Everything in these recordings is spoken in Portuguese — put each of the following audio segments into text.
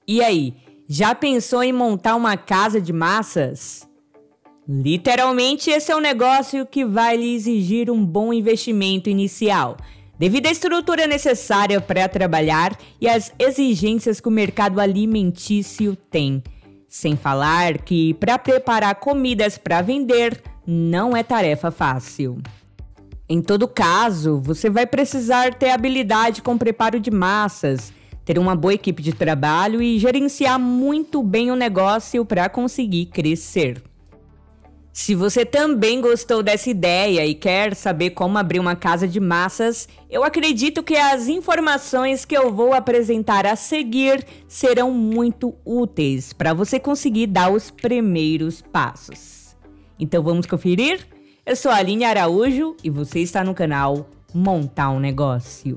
E aí, já pensou em montar uma casa de massas? Literalmente, esse é um negócio que vai lhe exigir um bom investimento inicial, devido à estrutura necessária para trabalhar e às exigências que o mercado alimentício tem. Sem falar que para preparar comidas para vender não é tarefa fácil. Em todo caso, você vai precisar ter habilidade com preparo de massas, ter uma boa equipe de trabalho e gerenciar muito bem o negócio para conseguir crescer. Se você também gostou dessa ideia e quer saber como abrir uma casa de massas, eu acredito que as informações que eu vou apresentar a seguir serão muito úteis para você conseguir dar os primeiros passos. Então vamos conferir? Eu sou a Aline Araújo e você está no canal Montar um Negócio.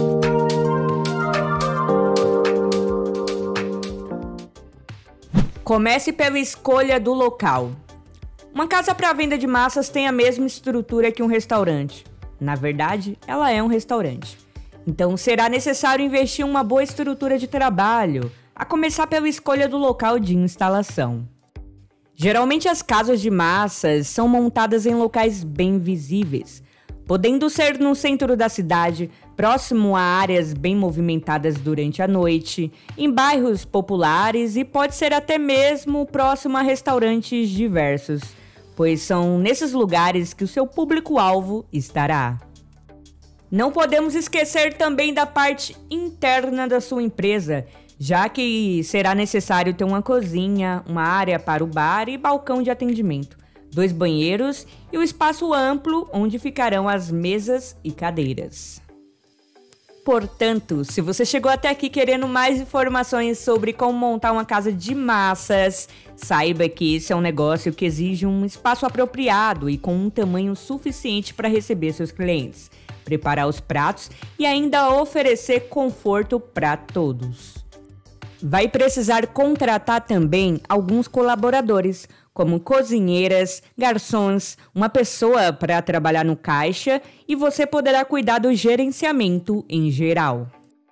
Comece pela escolha do local. Uma casa para venda de massas tem a mesma estrutura que um restaurante. Na verdade, ela é um restaurante. Então, será necessário investir em uma boa estrutura de trabalho, a começar pela escolha do local de instalação. Geralmente, as casas de massas são montadas em locais bem visíveis, podendo ser no centro da cidade, próximo a áreas bem movimentadas durante a noite, em bairros populares e pode ser até mesmo próximo a restaurantes diversos, pois são nesses lugares que o seu público-alvo estará. Não podemos esquecer também da parte interna da sua empresa, já que será necessário ter uma cozinha, uma área para o bar e balcão de atendimento, 2 banheiros e um espaço amplo onde ficarão as mesas e cadeiras. Portanto, se você chegou até aqui querendo mais informações sobre como montar uma casa de massas, saiba que esse é um negócio que exige um espaço apropriado e com um tamanho suficiente para receber seus clientes, preparar os pratos e ainda oferecer conforto para todos. Vai precisar contratar também alguns colaboradores, como cozinheiras, garçons, uma pessoa para trabalhar no caixa e você poderá cuidar do gerenciamento em geral.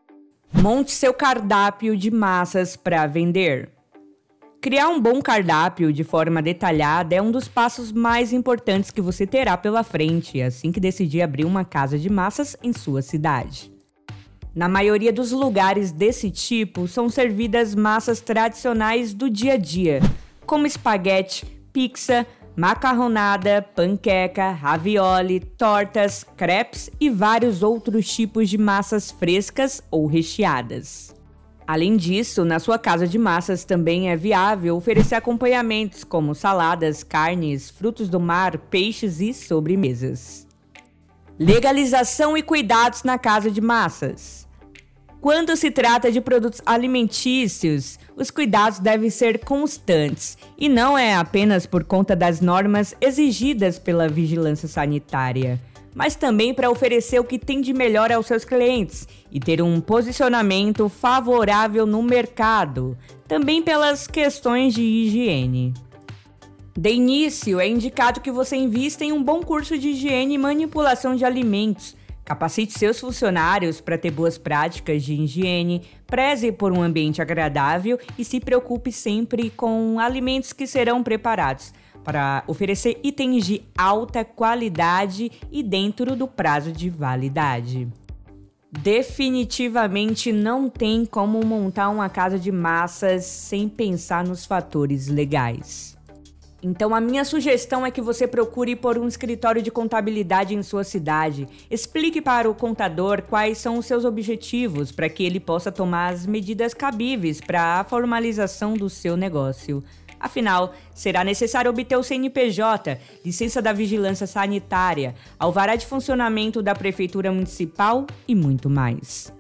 Monte seu cardápio de massas para vender. Criar um bom cardápio de forma detalhada é um dos passos mais importantes que você terá pela frente assim que decidir abrir uma casa de massas em sua cidade. Na maioria dos lugares desse tipo, são servidas massas tradicionais do dia a dia, como espaguete, pizza, macarronada, panqueca, ravioli, tortas, crepes e vários outros tipos de massas frescas ou recheadas. Além disso, na sua casa de massas também é viável oferecer acompanhamentos como saladas, carnes, frutos do mar, peixes e sobremesas. Legalização e cuidados na casa de massas. Quando se trata de produtos alimentícios, os cuidados devem ser constantes e não é apenas por conta das normas exigidas pela vigilância sanitária, mas também para oferecer o que tem de melhor aos seus clientes e ter um posicionamento favorável no mercado, também pelas questões de higiene. De início, é indicado que você invista em um bom curso de higiene e manipulação de alimentos. Capacite seus funcionários para ter boas práticas de higiene, preze por um ambiente agradável e se preocupe sempre com alimentos que serão preparados para oferecer itens de alta qualidade e dentro do prazo de validade. Definitivamente não tem como montar uma casa de massas sem pensar nos fatores legais. Então a minha sugestão é que você procure por um escritório de contabilidade em sua cidade. Explique para o contador quais são os seus objetivos para que ele possa tomar as medidas cabíveis para a formalização do seu negócio. Afinal, será necessário obter o CNPJ, licença da vigilância sanitária, alvará de funcionamento da prefeitura municipal e muito mais.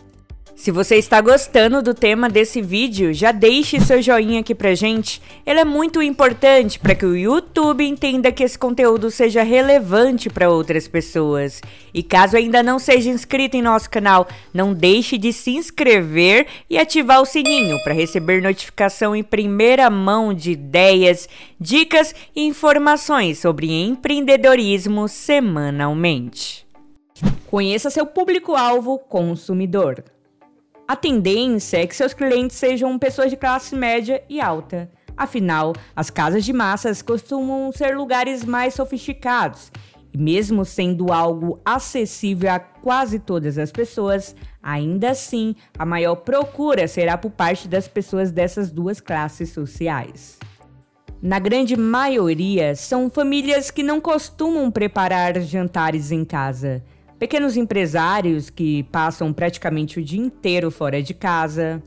Se você está gostando do tema desse vídeo, já deixe seu joinha aqui pra gente. Ele é muito importante para que o YouTube entenda que esse conteúdo seja relevante para outras pessoas. E caso ainda não seja inscrito em nosso canal, não deixe de se inscrever e ativar o sininho para receber notificação em primeira mão de ideias, dicas e informações sobre empreendedorismo semanalmente. Conheça seu público-alvo consumidor. A tendência é que seus clientes sejam pessoas de classe média e alta. Afinal, as casas de massas costumam ser lugares mais sofisticados. E mesmo sendo algo acessível a quase todas as pessoas, ainda assim, a maior procura será por parte das pessoas dessas duas classes sociais. Na grande maioria, são famílias que não costumam preparar jantares em casa. Pequenos empresários que passam praticamente o dia inteiro fora de casa.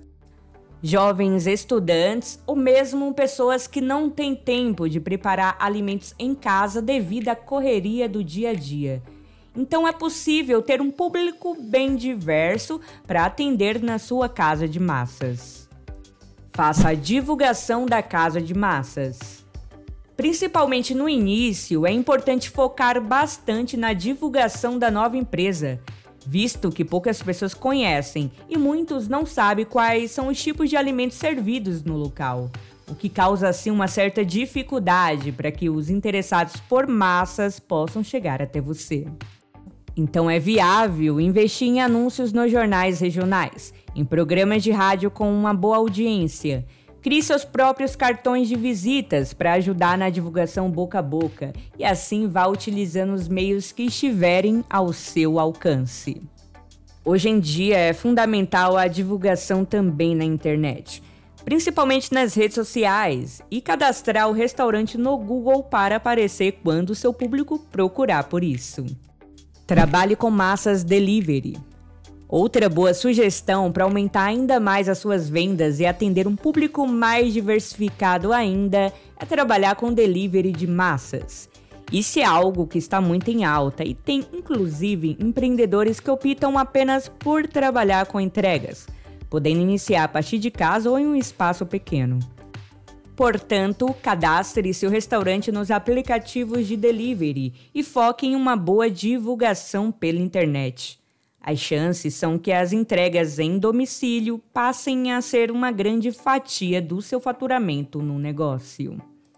Jovens estudantes ou mesmo pessoas que não têm tempo de preparar alimentos em casa devido à correria do dia a dia. Então é possível ter um público bem diverso para atender na sua casa de massas. Faça a divulgação da casa de massas. Principalmente no início, é importante focar bastante na divulgação da nova empresa, visto que poucas pessoas conhecem e muitos não sabem quais são os tipos de alimentos servidos no local, o que causa assim uma certa dificuldade para que os interessados por massas possam chegar até você. Então é viável investir em anúncios nos jornais regionais, em programas de rádio com uma boa audiência. Crie seus próprios cartões de visitas para ajudar na divulgação boca a boca e assim vá utilizando os meios que estiverem ao seu alcance. Hoje em dia é fundamental a divulgação também na internet, principalmente nas redes sociais, e cadastrar o restaurante no Google para aparecer quando o seu público procurar por isso. Trabalhe com massas delivery. Outra boa sugestão para aumentar ainda mais as suas vendas e atender um público mais diversificado ainda é trabalhar com delivery de massas. Isso é algo que está muito em alta e tem inclusive empreendedores que optam apenas por trabalhar com entregas, podendo iniciar a partir de casa ou em um espaço pequeno. Portanto, cadastre seu restaurante nos aplicativos de delivery e foque em uma boa divulgação pela internet. As chances são que as entregas em domicílio passem a ser uma grande fatia do seu faturamento no negócio.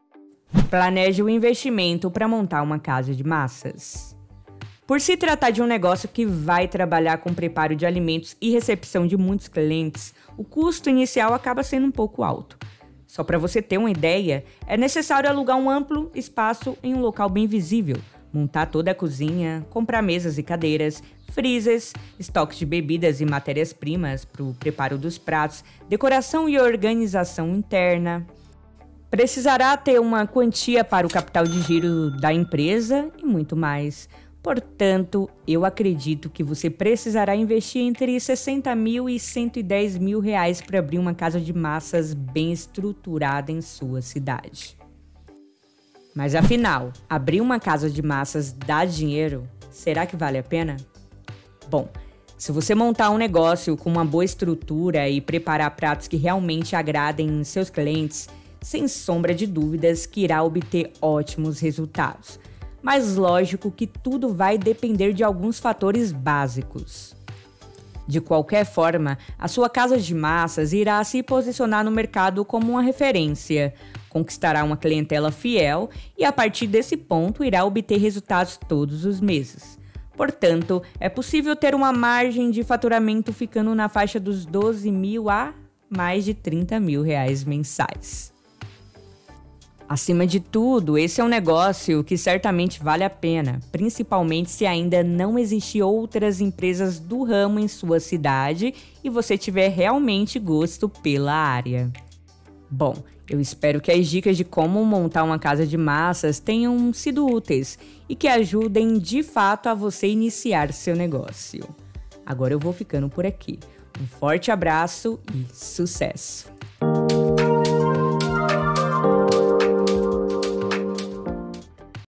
Planeje o investimento para montar uma casa de massas. Por se tratar de um negócio que vai trabalhar com preparo de alimentos e recepção de muitos clientes, o custo inicial acaba sendo um pouco alto. Só para você ter uma ideia, é necessário alugar um amplo espaço em um local bem visível, montar toda a cozinha, comprar mesas e cadeiras, freezers, estoques de bebidas e matérias-primas para o preparo dos pratos, decoração e organização interna. Precisará ter uma quantia para o capital de giro da empresa e muito mais. Portanto, eu acredito que você precisará investir entre 60 mil e 110 mil reais para abrir uma casa de massas bem estruturada em sua cidade. Mas afinal, abrir uma casa de massas dá dinheiro? Será que vale a pena? Bom, se você montar um negócio com uma boa estrutura e preparar pratos que realmente agradem seus clientes, sem sombra de dúvidas que irá obter ótimos resultados. Mas lógico que tudo vai depender de alguns fatores básicos. De qualquer forma, a sua casa de massas irá se posicionar no mercado como uma referência, conquistará uma clientela fiel e a partir desse ponto irá obter resultados todos os meses. Portanto, é possível ter uma margem de faturamento ficando na faixa dos 12 mil a mais de 30 mil reais mensais. Acima de tudo, esse é um negócio que certamente vale a pena, principalmente se ainda não existir outras empresas do ramo em sua cidade e você tiver realmente gosto pela área. Bom, eu espero que as dicas de como montar uma casa de massas tenham sido úteis e que ajudem de fato a você iniciar seu negócio. Agora eu vou ficando por aqui. Um forte abraço e sucesso!